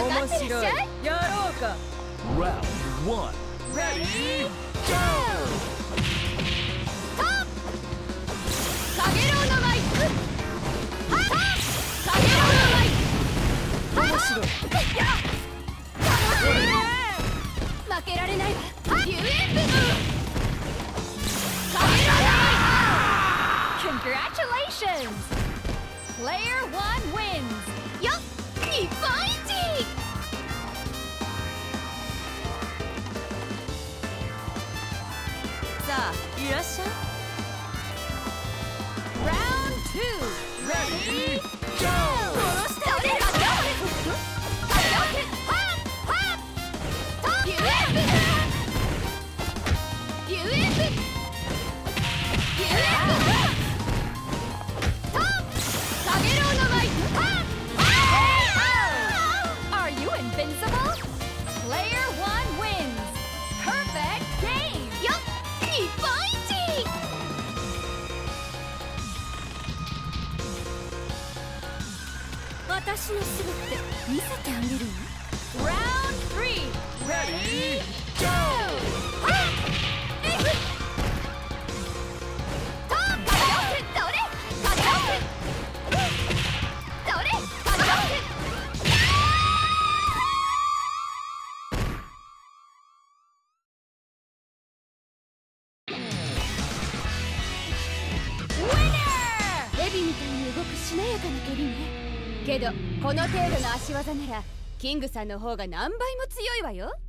かってらっしゃい。やろうか。 Round 1 Ready Go。 かげろうの舞。かげろうの舞。面白い。負けられないわ。遊園部。かげろうの舞。Congratulations! Player 1 wins! よっ、日本一！さあ、いらっしゃい。Round 2 Ready Go! 殺しておれ。カジョークハッハットップ。遊園部。遊園部。遊園部。Are you invincible? Player 1 wins. Perfect game. よっ、日本一。私のすべて見せてあげるわ。Round 3 Ready Go。 ヘビみたいに動くしなやかな蹴りね。けどこの程度の足技ならキングさんの方が何倍も強いわよ。